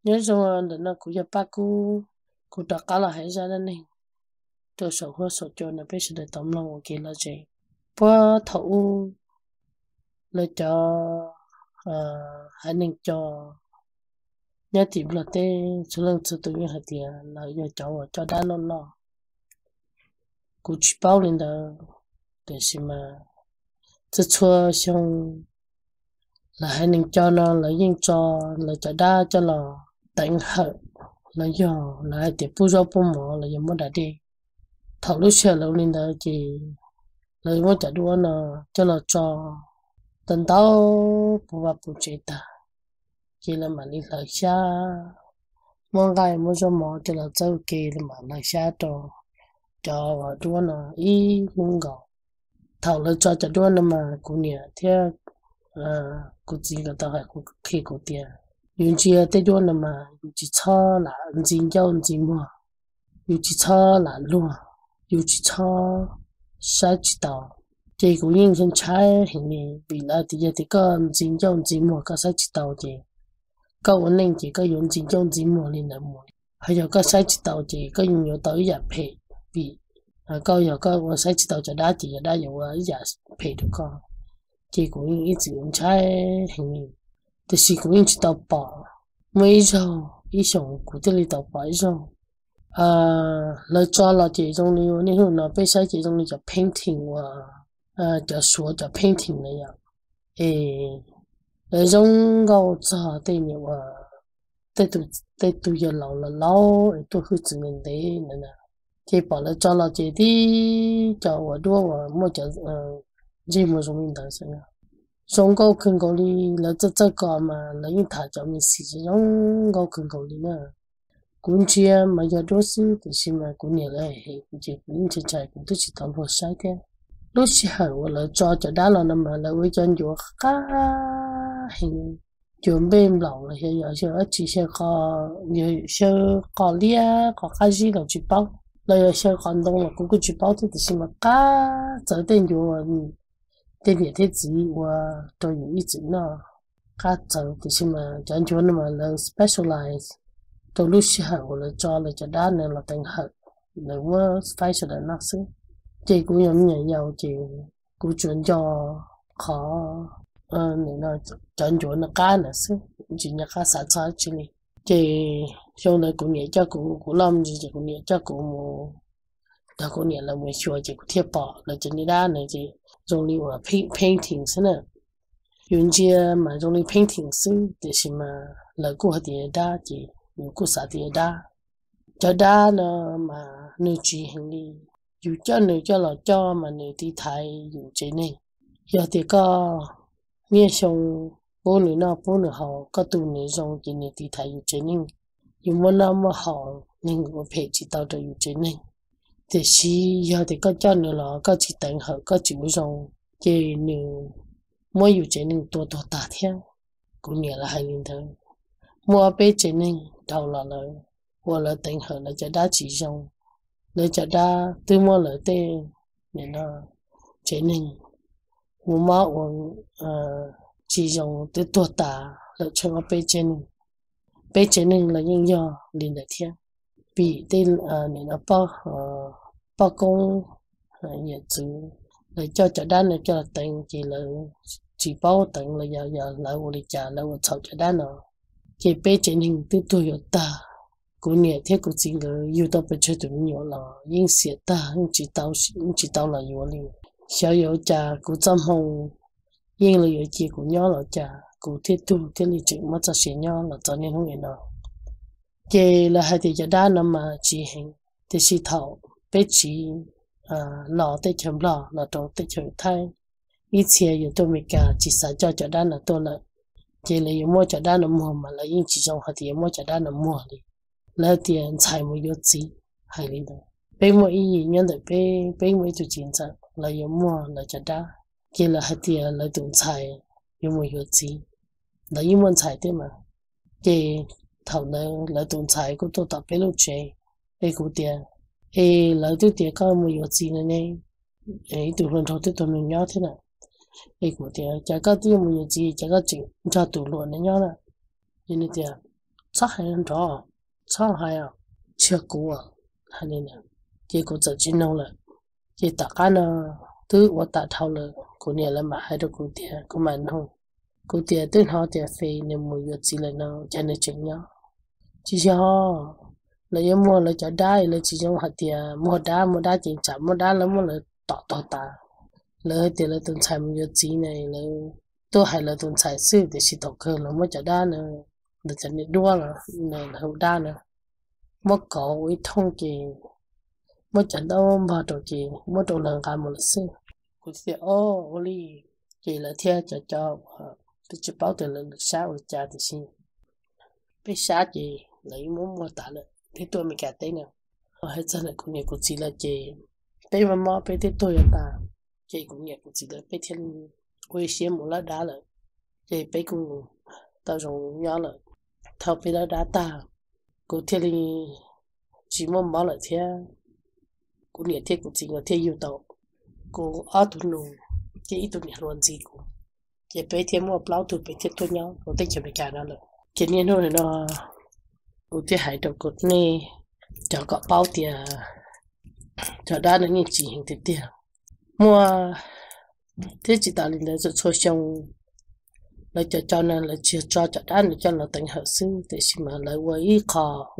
nhớ rồi là nó cũng cho ba cô đã cả là hay ra đây này tôi sợ hoa sợ cho nó biết sự để tóm lòng của kia là gì qua thấu là cho hai nên cho nhớ tìm là tên số lượng số tự nhiên hạt tiền là giờ cho đá lo cũng chỉ bao lên đó để xem mà chứ chua xong là hai nên cho nó là yên cho là cho đá cho là tận hở là giờ là hai tiệp bù rau bù mỏ là giờ muốn đã đi thầu lúc xưa lâu lên đó chỉ là muốn trả đua nó cho là cho tận tao bù bạc bù chết ta chỉ là mà đi lại xa mong gai muốn cho mỏ cho là châu kỳ là mà lại xa cho vào đua nó ý mong gạo thầu là cho trả đua nó mà cũng nhẹ theo cũng chỉ là tao hay cũng khi cũng tiền nhưng chỉ tới đua nó mà chỉ cho là chính giao chính mua dù chỉ cho là luôn dù chỉ cho sai chỉ tao chỉ cũng yên chân trái hình như bị lại thì giờ thì có chính giao chính mua có sai chỉ tao thì có ổn định chỉ có dùng chính giao chính mua lên là mua hay là có sai chỉ tao thì có dùng nhiều tao giả phê bị có giờ có sai chỉ tao cho đá thì đá dùng giả phê được con chỉ cũng yên chỉ dùng trái hình như thì cũng yên chỉ tao bỏ mấy giờ ý sống của tôi tao bỏ rồi lời cho là chỉ trong này nếu hôm nào bây giờ chỉ trong này cho painting và cho số cho painting này ạ lời trong gạo cho tên nhiều tên tụi giờ lâu tôi cứ chỉ nên đấy nè chỉ bảo lời cho là chỉ đi cho và đua và mua cho gì mà dùng mình đang xem trong gạo khăn gạo đi là cái mà là những thằng cho mình sử dụng gạo khăn gạo đi nữa cũng chia mà giờ đó xí thì xem mà cũng nhiều là hệ cũng chỉ cũng chỉ chạy cũng tôi chỉ tao vừa sai thế lúc xí hở là cho đá là nằm mà là với chân chỗ cá hình chuẩn bên lòng là giờ chỉ sẽ có lia có cái gì là chỉ bao là giờ còn đông là cũng cứ chỉ bao thì xem mà cá trở đến chỗ tên địa thế gì và tôi những ý chữ nó cá trở thì xem mà chân chỗ nó mà là specialize tôi lúc xưa họ là cho đá này là thành hạt là vừa phải sửa lại nát xứ chị cũng giống như nhau chị cũng chuyển cho khó này là chọn chỗ nó cá nát xứ chỉ là cá sạch sạch chứ này chị sau này cũng nhớ cho cũng làm gì chị cũng nhớ cho cũng đã cũng nhớ là mình sửa chị cũng thiệp bỏ là trên đá này chị dùng đi vào painting xí nè dùng chia mà dùng đi painting xí để xem mà là của hạt đá chị cô xã thì đa cho đa nó mà nơi chỉ hình đi dù cho nơi cho là cho mà nơi đi thay dù chế này giờ thì có nghe xong bố nữa họ có tụ nơi trong chỉ nơi đi thay dù chế này dù muốn làm mà họ nên có phải chỉ tao cho dù chế này thì khi giờ thì có cho nữa là có chỉ tận họ có chỉ muốn trong chế nếu mỗi dù chế này to ta theo cũng nhớ là hai nghìn thôi mua bé chế này đầu là hoặc là tình hình là cho đá chỉ dùng để cho đá từ mua lợi tên để nó chế nên mua máu chỉ dùng từ tuột tả là cho nó bé trên là những do liền đại thiên bị tên để nó bao công nhiệt chữ để cho đá này cho tình chỉ là chỉ bao tình là giờ là vô lý trả là vô cho đá nào cái bé trên hình từ tuổi ta cũng nhẹ thế cũng chỉ là yêu tao phải chơi tụi nhỏ là nhưng sẽ ta chỉ tao là yêu liền小有家cũng chăm hồng nhưng là yêu chỉ cũng nhỏ là cha cũng thiết tu thiết lý chừng mà cho sẽ nhỏ là cho nên không nghe nào cái là hai thì cho đa năm mà chỉ hình thì chỉ thầu bé chỉ lò tới chấm lò là trong tới chấm thay ít xe yêu tôi mới cả chỉ xài cho đa là tôi là chỉ là mua cho đá nó mua mà là những chỉ trong hạt tiền mua cho đá nó mua đi là tiền xài mua yếu gì hay đi đâu bây mua ý nhân được bây mua cho chiến tranh là yếu mua là cho đá chỉ là hạt tiền là dùng xài yếu mua yếu gì là yếu muốn xài thế mà chỉ thầu là dùng xài cũng tôi tập bây lúc chơi bây cũng tiền là tôi tiền có mua yếu gì nữa này tôi luôn thầu tôi mình nhớ thế nào của tiền chả có tiền mua gì chả có chuyện cho tủ luôn đấy nhá là như thế chắc hay hơn đó chắc hay à chưa cũ à hay nên nè chị cũng tự chín nông lại chị tất cả nó thứ我打透了过年了嘛还得过年过蛮好过年等好点飞你每月之类呢真的真呀chỉ cho là em mua là cho đá là chỉ trong hạt tiền mua đá chỉ chả mua đá là mua là tọt ta là hạt tiền là tuần xài mua gì này là tôi hay là tuần xài xứ để chỉ tọt cơ là mua cho đá nữa là cho nên đua là hậu đá nữa mua cỏ với thông kì mua cho đâu mà đồ kì mua đồ lần cả một xứ cũng thì ô oli kì là theo cho tôi chỉ bảo từ lần sáu rồi trả thì xin biết sáu gì lấy muốn mua tạ lại thì tôi mới cả tên nè hay chân là cũng nhiều cũng chỉ là chị bây mà mua bây thì tôi ta chị cũng nhiều cũng chỉ là bây thiên quay xem một lá đá lại chị bây cũng tao dùng nhau lại thao bây lá đá ta cũng thiên thì chỉ muốn bảo lại thế cũng nhiều thế cũng chỉ là thế yêu tàu cũng ở tuần luôn chị ít tuần nhiều luôn gì cũng chị bây thiên mua bao tuổi bây thiên tôi nhau cũng tính cho mình cả đó rồi chị nhiên thôi nó ưu tiên hải đầu cột này cho có bao tiền cho đa nó như chỉ hình tiền mua thế chỉ tạo lên cho cho xong là cho nên là chưa cho đa nữa cho là tỉnh hợp sư để xem mà lại với kho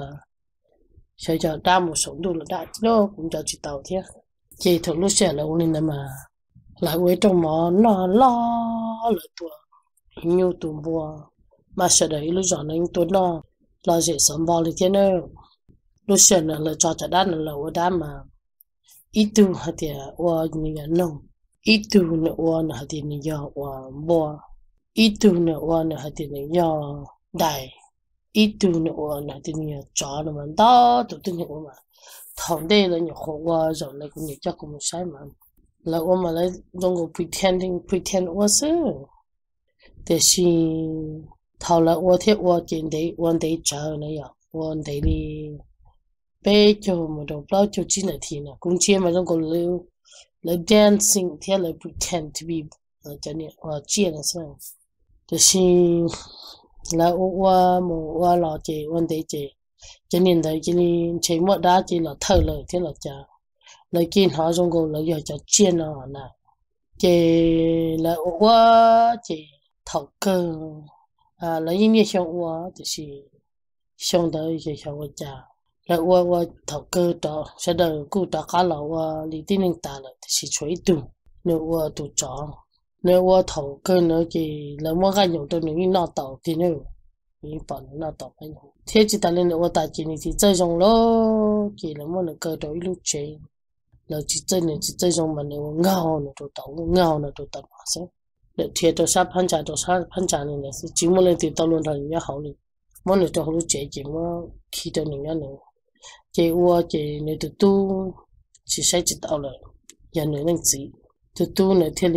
cho đa một số đồ là đa nó cũng cho chị tàu thế chị thường lúc sẽ là nên mà lại với trong mỏ nó lo lại tuổi nhiều tuổi mua mà sẽ đấy lúc giờ nên tôi nó là dễ sống bao nhiêu thế nữa lúc xưa là cho đá là ở đá mà ít tu hạt tiền ở nhà nông ít tu nữa ở hạt tiền nhà ở bò ít tu nữa ở hạt tiền nhà đại ít tu nữa ở hạt tiền nhà chó nó mà đó tụi tôi nhận mà thằng đây là nhà họ qua rồi lại cũng nhà chắc cũng sai mà là ở mà lại don't go pretend was để xin thầu là ở thế ở trên đấy ở đấy chờ này à ở đấy đi bây giờ mà đâu bao giờ chỉ là thì nè cũng chỉ mà trong cái là dancing thì là pretend to be cho nên chỉ là sao thì là ở là chị ở đấy chị cho nên đấy cho nên chị mất đá chị là thở lời thế là chả lấy kinh họ trong cái là giờ cho chiên nó nè chị là ở chị thầu cơ lấy những cái xong ở thì xong tới chị xong ở chả là我头个到晓得古到家了我里地能打了是吹动那我都找那我头个那个那我个用的能拿到的呢你把拿到没有天气大了我大姐你是这种咯给了我那个到一路去了是真的是这种嘛那我咬了都到马上那天到啥盘家呢那是节目那的到论坛也好了我那到好多姐姐我去到人家呢chị ua chị này tụi tu chỉ sai chỉ tạo là nhà nữ năng gì tụi tu này thì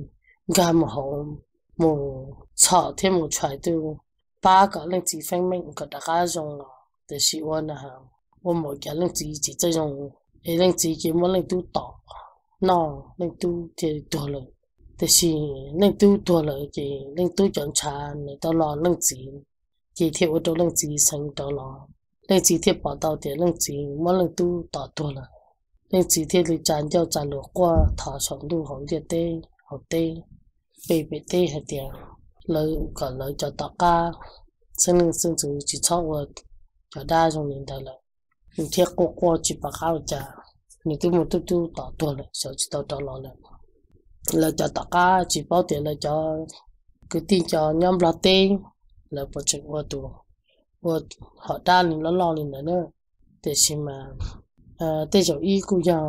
gà một hậu một chợ thêm một trái tu ba cái năng gì phanh mình có đại gia dùng là để sĩ quan là hàng我某个năng gì chỉ这种năng gì chỉ muốn năng tu tỏ nó năng tu thì多了但是năng tu多了thì năng tu chọn trà này tao lo năng gì chỉ theo ở đâu năng gì sang tao lo nên chỉ thiết bảo tàu tiền nên chỉ mỗi lần tu tỏ tua là nên chỉ thiết thì chán cho chán lửa qua thọ sống tu hỏng tiền tê học tê bề tê hay tiền lời cả lời cho tao ca sinh sự chỉ cho vợ cho đa trong年代了你thiết qua chỉ bảo khao trả你tu một tu tỏ tua là sợ chỉ tao lo là cho tao ca chỉ bảo tiền là cho cứ tin cho nhóm là tê là bộ chuyện qua tu họ đa lên nó lo lên nữa để xem mà để cho ý cũng giờ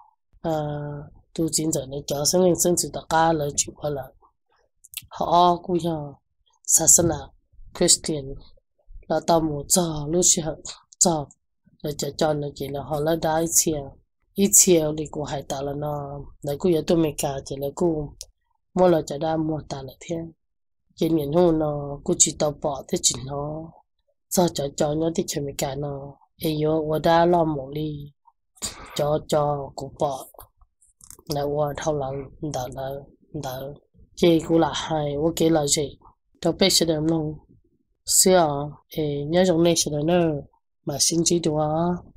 tu chính giờ này cho sinh sự tất cả là chịu qua là họ cũng giờ Sasana Christian là tao một giờ lúc xưa giờ là cho nó chỉ là họ là đa ít chiều thì cũng hay ta là nó là cũng giờ tôi mới cả chỉ là cũng mua là cho đa mua ta là thế cái miền hồ nó cũng chỉ tao bỏ thế chỉ nó cho nó thì chuẩn bị cả nó ấy yo我đã lo một ly cho cụ bỏ là 我 thâu là đỡ chị cũng là hay 我给了谁都被谁的弄 xưa nhớ trong này sẽ là nó mà sinh chỉ được